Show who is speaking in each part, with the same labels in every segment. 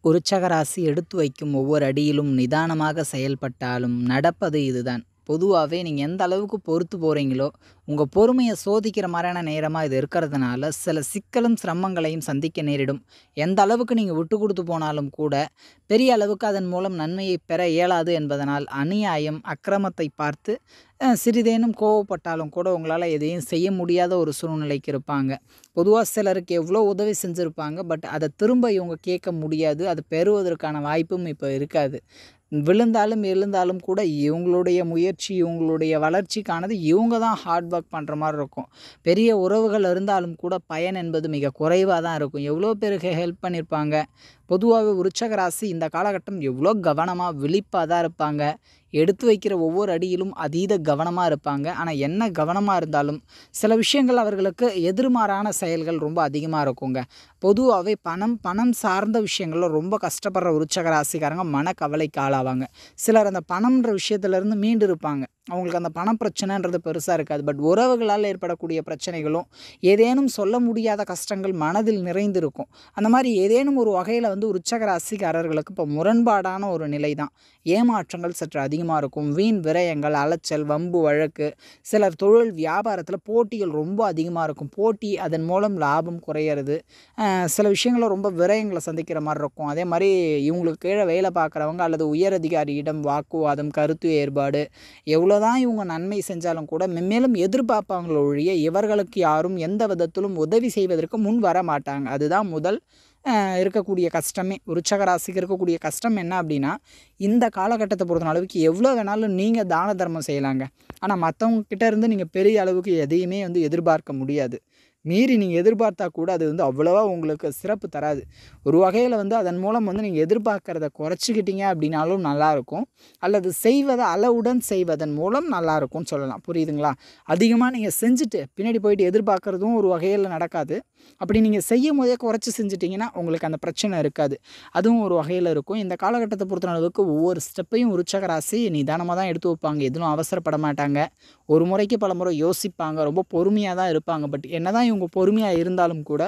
Speaker 1: விருச்சக ராசி எடுத்து வைக்கும் ஒவ்வொரு அடியிலும் நிதானமாக செயல்பட்டாலும் நடப்பது இதுதான். பொதுவாவே நீங்க எந்த அளவுக்கு பொறுத்து போறீங்களோ, உங்க பொறுமைய சோதிக்கிற மாரியான நேரமா இது இருக்கிறதுனால, சில சிக்கலும், சிரமங்களையும் சந்திக்க நேரிடும். எந்த அளவுக்கு நீங்க விட்டு குடுத்து போனாலும் கூட, பெரிய அளவுக்கு அதன் மூலம் நன்மையை பெற இயலாது என்பதனால், அநியாயம், அக்கிரமத்தை பார்த்து சிறிதேனும் கோவப்பட்டாலும் கூட உங்களால எதையும் செய்ய முடியாத ஒரு சூழ்நிலைக்கு இருப்பாங்க. பொதுவா சிலருக்கு எவ்வளோ உதவி செஞ்சிருப்பாங்க. பட் அத திரும்ப இவங்க கேட்க முடியாது. அது பெறுவதற்கான வாய்ப்பும் இப்ப இருக்காது. விழுந்தாலும் எழுந்தாலும் கூட இவங்களுடைய முயற்சி, இவங்களுடைய வளர்ச்சிக்கானது இவங்க தான் ஹார்ட் ஒர்க் பண்ற மாரி இருக்கும். பெரிய உறவுகள் இருந்தாலும் கூட பயன் என்பது மிக குறைவா தான் இருக்கும். எவ்வளோ பேருக்கு ஹெல்ப் பண்ணியிருப்பாங்க. பொதுவாவே விருச்சக ராசி இந்த காலகட்டம் எவ்வளோ கவனமா, விழிப்பா தான் இருப்பாங்க. எடுத்து வைக்கிற ஒவ்வொரு அடியிலும் அதீத கவனமா இருப்பாங்க. ஆனா என்ன கவனமா இருந்தாலும், சில விஷயங்கள் அவர்களுக்கு எதிர்மாறான செயல்கள் ரொம்ப அதிகமா இருக்குங்க. பொதுவாவே பணம் சார்ந்த விஷயங்கள்ல ரொம்ப கஷ்டப்படுற விருச்சக ராசிக்காரங்க மனக்கவலைக்கு ஆளாவாங்க. சிலர் அந்த பணம்ன்ற விஷயத்துலேருந்து மீண்டு இருப்பாங்க. அவங்களுக்கு அந்த பண பிரச்சனைன்றது பெருசா இருக்காது. பட் உறவுகளால் ஏற்படக்கூடிய பிரச்சனைகளும், ஏதேனும் சொல்ல முடியாத கஷ்டங்கள் மனதில் நிறைந்திருக்கும். அந்த மாரி ஏதேனும் ஒரு வகையில விருச்சக ராசிக்காரர்களுக்கு இப்போ முரண்பாடான ஒரு நிலை தான். ஏமாற்றங்கள் சற்று அதிகமா இருக்கும். வீண் விரயங்கள், அலைச்சல், வம்பு வழக்கு, சிலர் தொழில் வியாபாரத்தில போட்டிகள் ரொம்ப அதிகமா இருக்கும். போட்டி அதன் மூலம் லாபம் குறையிறது. சில விஷயங்கள்ல ரொம்ப விரயங்கள சந்திக்கிற மாரி இருக்கும். அதே மாரி இவங்களுக்கு கீழ வேலை பார்க்குறவங்க அல்லது உயர் அதிகாரியிடம் வாக்குவாதம், கருத்து வேறுபாடு, எவ்வளோதான் இவங்க நன்மை செஞ்சாலும் கூட மென்மேலும் எதிர்பார்ப்பாங்களே ஒழிய, இவர்களுக்கு யாரும் எந்த விதத்திலும் உதவி செய்வதற்கு முன் வர மாட்டாங்க. அதுதான் முதல் இருக்கக்கூடிய கஷ்டமே. விருச்சக ராசிக்கு இருக்கக்கூடிய கஷ்டம் என்ன அப்படின்னா, இந்த காலகட்டத்த பொறுத்த அளவுக்கு எவ்வளோ வேணாலும் நீங்க தான தர்மம் செய்யலாங்க. ஆனா மத்தவங்க கிட்ட இருந்து நீங்க பெரிய அளவுக்கு எதையுமே எதிர்பார்க்க முடியாது. மீறி நீங்க எதிர்பார்த்தா கூட அது அவ்வளவா உங்களுக்கு சிறப்பு தராது. ஒரு வகையில அதன் மூலம் நீங்க எதிர்பார்க்கிறத குறைச்சிக்கிட்டீங்க அப்படின்னாலும் நல்லாயிருக்கும். அல்லது செய்வத அளவுடன் செய்வதன் மூலம் நல்லாயிருக்கும்னு சொல்லலாம். புரியுதுங்களா? அதிகமா நீங்க செஞ்சுட்டு பின்னாடி போயிட்டு எதிர்பார்க்கிறதும் ஒரு வகையில நடக்காது. அப்படி நீங்க செய்யும்போதே குறைச்சு செஞ்சுட்டீங்கன்னா, உங்களுக்கு அந்த பிரச்சனை இருக்காது. அதுவும் ஒரு வகையில இருக்கும். இந்த காலகட்டத்த பொறுத்த அளவுக்கு ஒவ்வொரு ஸ்டெப்பையும் விருச்சக ராசி நிதானமா தான் எடுத்து வைப்பாங்க. எதிலும் அவசரப்பட மாட்டாங்க. ஒரு முறைக்கு பலமுறை யோசிப்பாங்க. ரொம்ப பொறுமையா தான் இருப்பாங்க. பட் என்னதான் இவங்க பொறுமையா இருந்தாலும் கூட,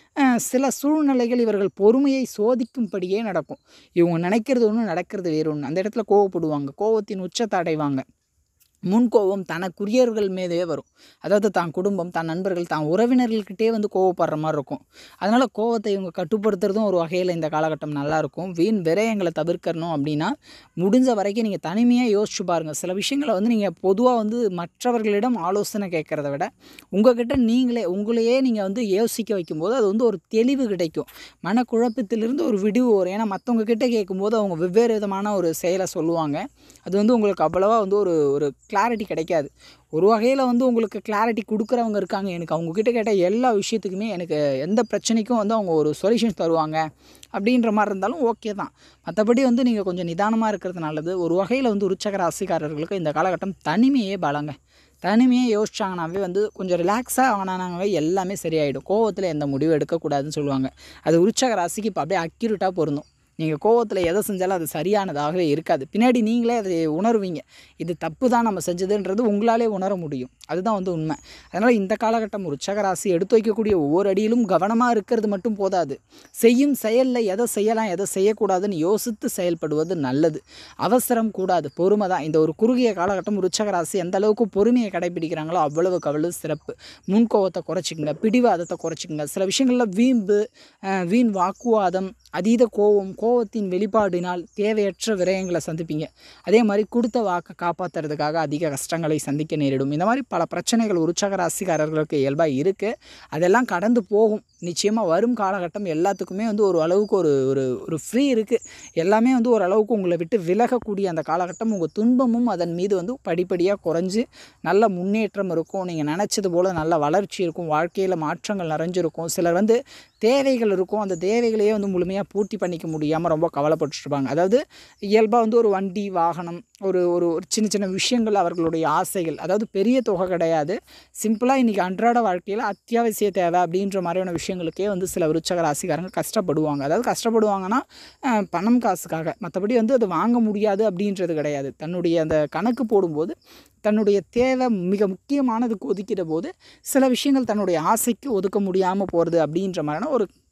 Speaker 1: சில சூழ்நிலைகள் இவர்கள் பொறுமையை சோதிக்கும்படியே நடக்கும். இவங்க நினைக்கிறது ஒண்ணு, நடக்கிறது வேறு ஒண்ணு. அந்த இடத்துல கோவப்படுவாங்க. கோவத்தின் உச்சத்த அடைவாங்க. முன்கோபம் தனக்குரியவர்கள் மீதே வரும். அதாவது தான் குடும்பம், தான் நண்பர்கள், தான் உறவினர்கள்கிட்டயே கோவப்படுற மாரி இருக்கும். அதனால கோவத்தை இவங்க கட்டுப்படுத்துறதும் ஒரு வகையில இந்த காலகட்டம் நல்லாயிருக்கும். வீண் விரயங்கள தவிர்க்கணும் அப்படின்னா, முடிஞ்ச வரைக்கும் நீங்க தனிமையா யோசிச்சு பாருங்க. சில விஷயங்கள நீங்க பொதுவா மற்றவர்களிடம் ஆலோசனை கேட்கறத விட, உங்ககிட்ட நீங்களே உங்களையே நீங்க யோசிக்க வைக்கும்போது, அது ஒரு தெளிவு கிடைக்கும். மனக்குழப்பத்திலிருந்து ஒரு விடிவு வரும். ஏன்னா மத்தவங்க கிட்ட கேட்கும்போது அவங்க வெவ்வேறு விதமான ஒரு செயல சொல்லுவாங்க. அது உங்களுக்கு அவ்வளவா ஒரு ஒரு கிளாரிட்டி கிடைக்காது. ஒரு வகையில உங்களுக்கு கிளாரிட்டி குடுக்குறவங்க இருக்காங்க. எனக்கு அவங்க கிட்ட கேட்ட எல்லா விஷயத்துக்குமே எனக்கு எந்த பிரச்சனைக்கும் அவங்க ஒரு சொல்யூஷன் தருவாங்க. அப்படின்ற மாரி இருந்தாலும் ஓகே தான். மத்தபடி நீங்க கொஞ்சம் நிதானமா இருக்கிறது நல்லது. ஒரு வகையில விருச்சக ராசிக்காரர்களுக்கு இந்த காலகட்டம் தனிமையே பலங்க. தனிமையா யோசிச்சாங்கனாவே கொஞ்சம் ரிலாக்ஸா ஆனாங்கனாவே எல்லாமே சரியாயிடும். கோவத்தில எந்த முடிவும் எடுக்கக்கூடாதுன்னு சொல்லுவாங்க. அது விருச்சக ராசிக்கு இப்ப அப்படியே அக்யூரேட்டா பொருந்தும். நீங்க கோவத்தில எத செஞ்சாலும் அது சரியானதாகவே இருக்காது. பின்னாடி நீங்களே அதை உணர்வீங்க. இது தப்பு தான் நம்ம செஞ்சதுன்றது உங்களாலே உணர முடியும். அதுதான் உண்மை. அதனால இந்த காலகட்டம் விருச்சக ராசி எடுத்து வைக்கக்கூடிய ஒவ்வொரு அடியிலும் கவனமா இருக்கிறது மட்டும் போதாது. செய்யும் செயல்ல எத செய்யலாம், எத செய்யக்கூடாதுன்னு யோசித்து செயல்படுவது நல்லது. அவசரம் கூடாது. பொறுமை தான். இந்த ஒரு குறுகிய காலகட்டம் விருச்சக ராசி எந்த அளவுக்கு பொறுமையை கடைபிடிக்கிறாங்களோ அவ்வளவுக்கு அவ்வளவு சிறப்பு. முன்கோவத்த குறைச்சிக்கங்க. பிடிவாதத்த குறைச்சிக்கங்க. சில விஷயங்கள்ல வீம்பு, வீண் வாக்குவாதம், அதீத கோவத்தின் வெளிப்பாடினால் தேவையற்ற விரயங்கள சந்திப்பீங்க. அதே மாரி குடுத்த வாக்க காப்பாத்துறதுக்காக அதிக கஷ்டங்களை சந்திக்க நேரிடும். இந்த மாரி பல பிரச்சனைகள் விருச்சக ராசிக்காரர்களுக்கு இயல்பா இருக்கு. அதெல்லாம் கடந்து போகும். நிச்சயமா வரும் காலகட்டம் எல்லாத்துக்குமே ஒரு அளவுக்கு ஒரு ஒரு ஒரு ஃப்ரீ இருக்கு. எல்லாமே ஒரு அளவுக்கு உங்கள விட்டு விலகக்கூடிய அந்த காலகட்டம், உங்க துன்பமும் அதன் மீது படிப்படியா குறைஞ்சு நல்ல முன்னேற்றம் இருக்கும். நீங்க நெனச்சது போல நல்ல வளர்ச்சி இருக்கும். வாழ்க்கையில மாற்றங்கள் நிறைஞ்சிருக்கும். சிலர் தேவைகள் இருக்கும். அந்த தேவைகளையே முழுமையா பூர்த்தி பண்ணிக்க முடியாம ரொம்ப கவலைப்பட்டுட்டு இருப்பாங்க. அதாவது இயல்பா ஒரு வண்டி, வாகனம், ஒரு ஒரு ஒரு சின்ன சின்ன விஷயங்கள் அவர்களுடைய ஆசைகள். அதாவது பெரிய தொகை கிடையாது. சிம்பிளா இன்னைக்கு அன்றாட வாழ்க்கையில அத்தியாவசிய தேவை அப்படின்ற மாரியான விஷயங்களுக்கே சில விருச்சக ராசிக்காரங்க கஷ்டப்படுவாங்க. அதாவது கஷ்டப்படுவாங்கன்னா, பணம் காசுக்காக. மத்தபடி அது வாங்க முடியாது அப்படின்றது கிடையாது. தன்னுடைய அந்த கணக்கு போடும்போது, தன்னுடைய தேவை மிக முக்கியமானதுக்கு ஒதுக்கிற போது, சில விஷயங்கள் தன்னுடைய ஆசைக்கு ஒதுக்க முடியாம போறது அப்படின்ற மாரியான ஒரு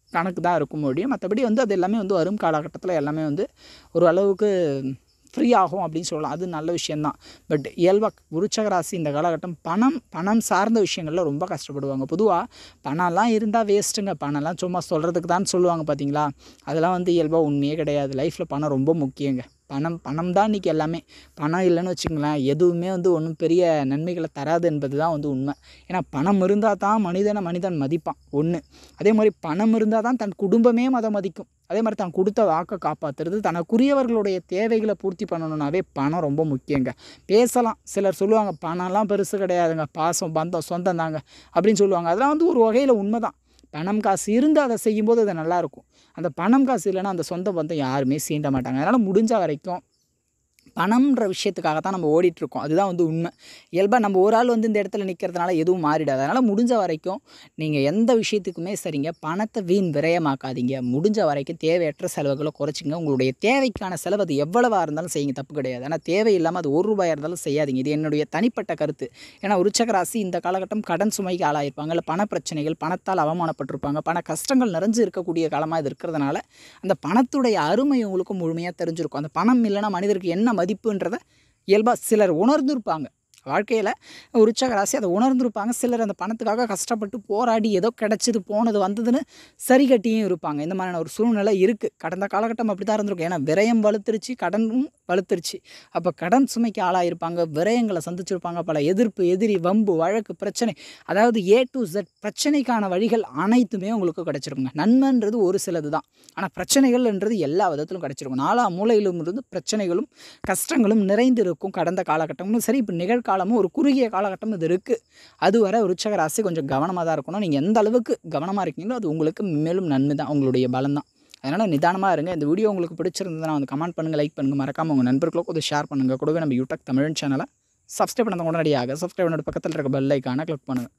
Speaker 1: கணக்கு தான் இருக்கும் முடியும். மற்றபடி வந்து அது எல்லாமே வந்து வரும் காலகட்டத்தில் எல்லாமே வந்து ஒரு அளவுக்கு ஃப்ரீ ஆகும் அப்படின்னு சொல்லலாம். அது நல்ல விஷயந்தான். பட் இயல்பாக விருச்சிக ராசி இந்த காலகட்டம் பணம் சார்ந்த விஷயங்களில் ரொம்ப கஷ்டப்படுவாங்க. பொதுவாக பணம்லாம் இருந்தால் வேஸ்ட்டுங்க. பணம்லாம் சும்மா சொல்கிறதுக்கு தான் சொல்லுவாங்க பார்த்தீங்களா, அதெல்லாம் வந்து இயல்பாக உண்மையே கிடையாது. லைஃப்பில் பணம் ரொம்ப முக்கியங்க. பணம் தான் இன்றைக்கி எல்லாமே. பணம் இல்லைன்னு வச்சுங்களேன், எதுவுமே வந்து ஒன்றும் பெரிய நன்மைகளை தராது என்பது தான் வந்து உண்மை. ஏன்னா பணம் இருந்தால் தான் மனிதன் மதிப்பான் ஒன்று. அதே மாதிரி பணம் இருந்தால் தான் தன் குடும்பமே மதிக்கும். அதே மாதிரி தான் கொடுத்த வாக்கை காப்பாற்றுறது, தனக்குரியவர்களுடைய தேவைகளை பூர்த்தி பண்ணணுன்னாவே பணம் ரொம்ப முக்கியங்க. பேசலாம், சிலர் சொல்லுவாங்க பணம்லாம் பெருசு கிடையாதுங்க, பாசம் பந்தம் சொந்தம் தாங்க அப்படின்னு சொல்லுவாங்க. அதெல்லாம் வந்து ஒரு வகையில் உண்மை தான். பணம் காசு இருந்து அதை செய்யும்போது அது நல்லாயிருக்கும். அந்த பணம் காசு இல்லைன்னா அந்த சொந்த பந்தம் யாருமே சீண்ட மாட்டாங்க. அதனால் முடிஞ்ச வரைக்கும் பணம்ன்ற விஷயத்துக்காக தான் நம்ம ஓடிட்டுருக்கோம். அதுதான் வந்து உண்மை. இயல்பாக நம்ம ஒரு ஆள் வந்து இந்த இடத்துல நிற்கிறதுனால எதுவும் மாறிடாது. அதனால் முடிஞ்ச வரைக்கும் நீங்கள் எந்த விஷயத்துக்குமே சரிங்க, பணத்தை வீண் விரயமாக்காதீங்க. முடிஞ்ச வரைக்கும் தேவையற்ற செலவுகளை குறைச்சிங்க. உங்களுடைய தேவைக்கான செலவு அது எவ்வளவாக இருந்தாலும் செய்யுங்க, தப்பு கிடையாது. ஆனால் தேவையில்லாமல் அது ₹1 இருந்தாலும் செய்யாதீங்க. இது என்னுடைய தனிப்பட்ட கருத்து. ஏன்னா விருச்சிக ராசி இந்த காலகட்டம் கடன் சுமைக்கு ஆளாயிருப்பாங்க, இல்லை பண பிரச்சனைகள், பணத்தால் அவமானப்பட்டிருப்பாங்க, பண கஷ்டங்கள் நிறைஞ்சு இருக்கக்கூடிய காலமாக இது இருக்கிறதுனால அந்த பணத்துடைய அருமை உங்களுக்கு முழுமையாக தெரிஞ்சிருக்கும். அந்த பணம் இல்லைன்னா மனிதருக்கு என்ன மதிப்புன்றத இயல்பாக சிலர் உணர்ந்திருப்பாங்க. வாழ்க்கையில் விருச்சிக ராசி அதை உணர்ந்திருப்பாங்க. சிலர் அந்த பணத்துக்காக கஷ்டப்பட்டு போராடி ஏதோ கிடச்சிது போனது வந்ததுன்னு சரி கட்டியும் இருப்பாங்க. இந்த மாதிரியான ஒரு சூழ்நிலை இருக்குது. கடந்த காலகட்டம் அப்படி தான் இருந்திருக்கும். ஏன்னா விரயம் வலுத்துருச்சு, கடனும் வலுத்துருச்சு. அப்போ கடன் சுமைக்கு ஆளாயிருப்பாங்க, விரயங்களை சந்திச்சிருப்பாங்க, பல எதிர்ப்பு, எதிரி, வம்பு, வழக்கு, பிரச்சனை, அதாவது A to Z பிரச்சனைக்கான வழிகள் அனைத்துமே உங்களுக்கு கிடச்சிருக்குங்க. நன்மைன்றது ஒரு சிலது தான், ஆனால் பிரச்சனைகள்ன்றது எல்லா விதத்திலும் கிடச்சிருக்கும். நாலா மூலையிலும் இருந்து பிரச்சனைகளும் கஷ்டங்களும் நிறைந்து இருக்கும். கடந்த காலகட்டமும் சரி, இப்போ நிகழ்காலமும் ஒரு குறுகிய காலகட்டம் இது இருக்குது. அதுவரை விருச்சிக ராசி கொஞ்சம் கவனமாக தான் இருக்கணும். நீங்கள் எந்த அளவுக்கு கவனமாக இருக்கீங்களோ அது உங்களுக்கு மேலும் நன்மை தான், உங்களுடைய பலம் தான். அதனால் நிதானமாக இருங்க. இந்த வீடியோ உங்களுக்கு பிடிச்சிருந்ததுன்னா வந்து கமெண்ட் பண்ணுங்கள், லைக் பண்ணுங்கள், மறக்காமல் உங்கள் நண்பர்களுக்கும் கொஞ்சம் ஷேர் பண்ணுங்கள். கூடவே நம்ம யூடியூப் தமிழ் சேனலை சப்ஸ்கிரைப் பண்ணாத உடனடியாக சப்ஸ்கிரைப் பண்ணிட்டு பக்கத்தில் இருக்க பெல் ஐக்கானை கிளிக் பண்ணுங்கள்.